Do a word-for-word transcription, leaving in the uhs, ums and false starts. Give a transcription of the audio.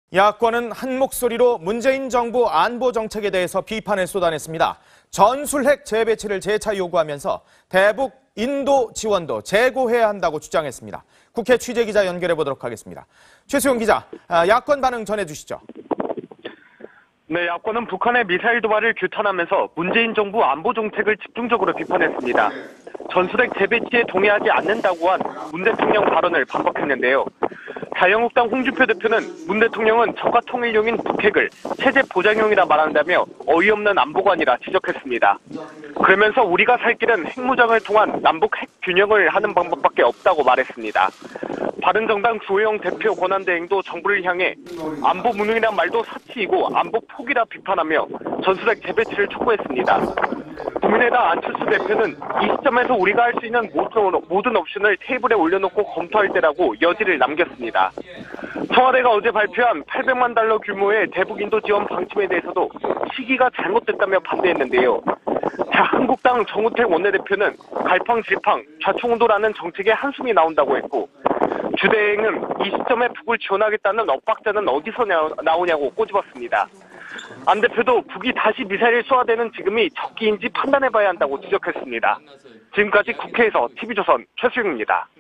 야권은 한 목소리로 문재인 정부 안보 정책에 대해서 비판을 쏟아냈습니다. 전술핵 재배치를 재차 요구하면서 대북 인도 지원도 재고해야 한다고 주장했습니다. 국회 취재기자 연결해 보도록 하겠습니다. 최수용 기자, 야권 반응 전해주시죠. 네, 야권은 북한의 미사일 도발을 규탄하면서 문재인 정부 안보 정책을 집중적으로 비판했습니다. 전술핵 재배치에 동의하지 않는다고 한 문 대통령 발언을 반박했는데요. 자유한국당 홍준표 대표는 문 대통령은 저가 통일용인 북핵을 체제 보장용이라 말한다며 어이없는 안보관이라 지적했습니다. 그러면서 우리가 살 길은 핵무장을 통한 남북 핵 균형을 하는 방법밖에 없다고 말했습니다. 바른정당 주호영 대표 권한대행도 정부를 향해 안보 무능이란 말도 사치이고 안보 포기라 비판하며 전술핵 재배치를 촉구했습니다. 국민의당 안철수 대표는 이 시점에서 우리가 할 수 있는 모든, 모든 옵션을 테이블에 올려놓고 검토할 때라고 여지를 남겼습니다. 청와대가 어제 발표한 팔백만 달러 규모의 대북 인도 지원 방침에 대해서도 시기가 잘못됐다며 반대했는데요. 자, 한국당 정우택 원내대표는 갈팡질팡 좌충우돌하는 정책에 한숨이 나온다고 했고, 주대행은 이 시점에 북을 지원하겠다는 엇박자는 어디서 나오냐고 꼬집었습니다. 안 대표도 북이 다시 미사일을 쏘아대는 지금이 적기인지 판단해봐야 한다고 지적했습니다. 지금까지 국회에서 티비조선 최수용입니다.